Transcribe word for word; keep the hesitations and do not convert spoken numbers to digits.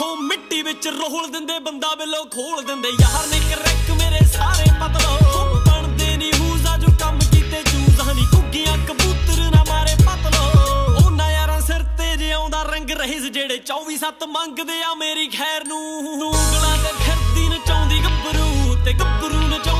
ਹੋ ਮਿੱਟੀ ਵਿੱਚ ਰੋਲ ਦਿੰਦੇ ਬੰਦਾ ਬਿਲੋ ਖੋਲ ਦਿੰਦੇ ਯਾਰ ਨੇ ਕਰੈਕ ਮੇਰੇ ਸਾਰੇ ਪਤਲੋ ਬਣਦੇ ਨਹੀਂ ਹੂਜ਼ਾ ਜੋ ਕੰਮ ਕੀਤੇ ਚੂਜ਼ ਹਨੀ ਕੁੱਗੀਆਂ ਕਬੂਤਰ ਨਾ ਮਾਰੇ ਪਤਲੋ ਉਹਨਾਂ ਯਾਰਾਂ ਸਿਰ ਤੇ ਜਿਉਂਦਾ ਰੰਗ ਰਹੀਸ ਜਿਹੜੇ ਚੌਵੀ ਸੱਤ ਮੰਗਦੇ ਆ ਮੇਰੀ ਖੈਰ ਨੂੰ ਉਂਗਲਾਂ ਤੇ ਫਿਰਦੀ ਨਚਾਉਂਦੀ ਗੱਭਰੂ ਤੇ ਗੱਭਰੂ ਨਚਾਉਂਦੀ